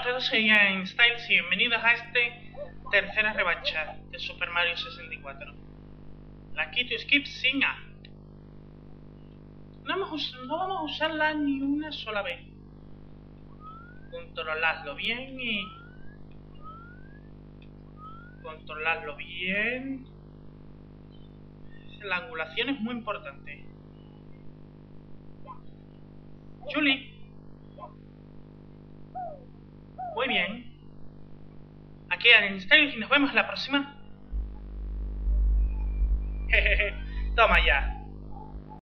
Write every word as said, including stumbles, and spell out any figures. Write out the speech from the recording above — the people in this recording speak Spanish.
yo soy Ian Styles y bienvenidos a este tercera revancha de Super Mario sesenta y cuatro. La Key to Skip Singa. No vamos, no vamos a usarla ni una sola vez. Controladlo bien y... Controladlo bien. La angulación es muy importante. Julie. Muy bien. Aquí en Styles y nos vemos la próxima. Toma ya.